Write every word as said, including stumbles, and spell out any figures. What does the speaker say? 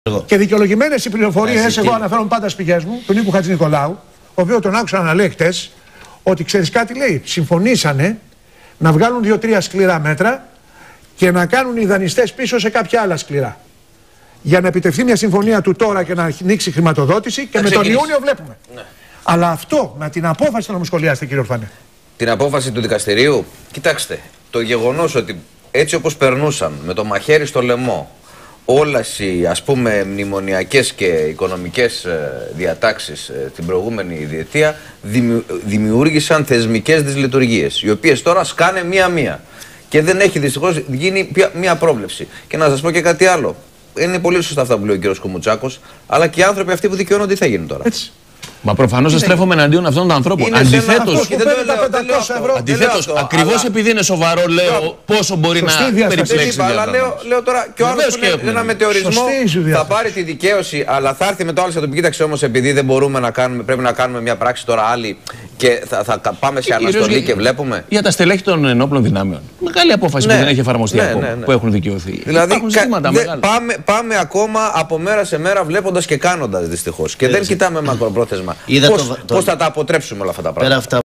Εγώ. Και δικαιολογημένες οι πληροφορίες, εγώ αναφέρομαι πάντα στις πηγές μου, του Νίκου Χατζηνικολάου, ο οποίος τον άκουσα να λέει χτες, ότι ξέρεις κάτι λέει, συμφωνήσανε να βγάλουν δύο-τρία σκληρά μέτρα και να κάνουν οι δανειστές πίσω σε κάποια άλλα σκληρά. Για να επιτευχθεί μια συμφωνία του τώρα και να ανοίξει χρηματοδότηση και με τον Ιούνιο βλέπουμε. Ναι. Αλλά αυτό με την απόφαση να μου σχολιάσετε, κύριε Ορφανέ. Την απόφαση του δικαστηρίου, κοιτάξτε, το γεγονός ότι έτσι όπως περνούσαν με το μαχαίρι στο λαιμό όλες οι ας πούμε μνημονιακές και οικονομικές διατάξεις την προηγούμενη διετία δημιούργησαν θεσμικές δυσλειτουργίες, οι οποίες τώρα σκάνε μία-μία. Και δεν έχει δυστυχώς γίνει μία πρόβλεψη. Και να σας πω και κάτι άλλο. Είναι πολύ σωστά αυτά που λέει ο κύριος Κουμουτσάκος, αλλά και οι άνθρωποι αυτοί που δικαιώνονται τι θα γίνουν τώρα. Έτσι. Μα προφανώς δεν στρέφομαι εναντίον αυτών των ανθρώπων. Αντιθέτως, αντιθέτως ακριβώς επειδή είναι σοβαρό, λέω πόσο μπορεί να περιπλέξει. Αλλά λέω τώρα και ο άλλος που είναι ένα μετεωρισμό θα πάρει τη δικαίωση, αλλά θα έρθει μετά όλος θα του πει: κοίταξε όμως, επειδή δεν μπορούμε να κάνουμε, πρέπει να κάνουμε μια πράξη τώρα άλλη και θα πάμε σε αναστολή και βλέπουμε. Για τα στελέχη των ενόπλων δυνάμεων. Μεγάλη απόφαση που δεν έχει εφαρμοστεί ακόμα, που έχουν δικαιωθεί. Δηλαδή πάμε ακόμα από μέρα σε μέρα βλέποντας και κάνοντας δυστυχώς. Και δεν κοιτάμε μακροπρόθεσμα. Πώς, πώς θα τα αποτρέψουμε όλα αυτά τα πράγματα.